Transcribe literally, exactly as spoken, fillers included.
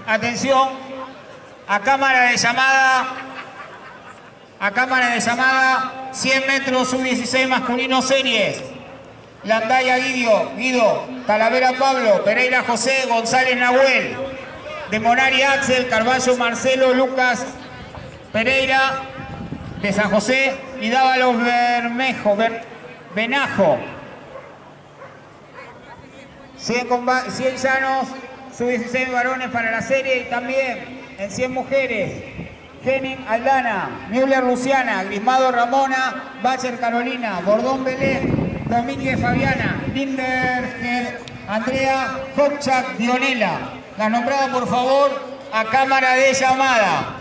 Atención, a cámara de llamada, a cámara de llamada, cien metros sub dieciséis masculino series. Landaya Guido, Guido, Talavera Pablo, Pereira José, González Nahuel, de Monari Axel, Carballo Marcelo, Lucas Pereira, de San José, y Dávalos Bermejo, Ber, Benajo. cien, cien llanos, sub dieciséis varones para la serie, y también en cien mujeres. Henning Aldana, Müller Luciana, Grismado Ramona, Bacher Carolina, Bordón Belén, Domínguez Fabiana, Linder Andrea, Hopchak Dionela. Las nombradas por favor a cámara de llamada.